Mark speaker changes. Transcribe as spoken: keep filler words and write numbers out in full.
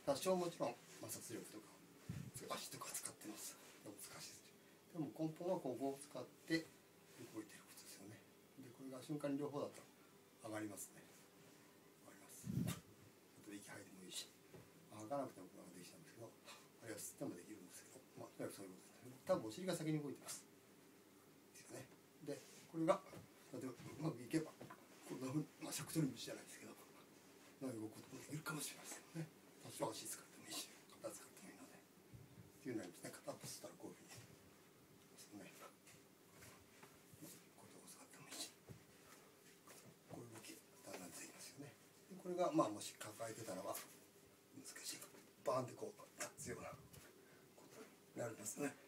Speaker 1: 多少もちろん摩擦力とか足とか使ってます。難しいです。でも根本はここを使って動いてることですよね。でこれが瞬間に両方だと上がりますね。上がります。あと息吐いてもいいし、吐かなくてもこれができちゃうんですけど、あるいは吸ってもできるんですけど、まあとにかくそういうことですね。多分お尻が先に動いてます。ですよね。でこれが例えばうまくいけばこんなふうに、まあ尺取り虫じゃないですけど、動くこともできるかもしれませんよね。多少足使ってもいいし、肩使ってもいいので。っていうのにですね、片っぽ吸ったらこういうふうにそんなことを使ってもいいし、こういう動きだんだん出てきますよね。でこれがまあもし抱えてたらば難しいバーンってこう立つようなことになりますね。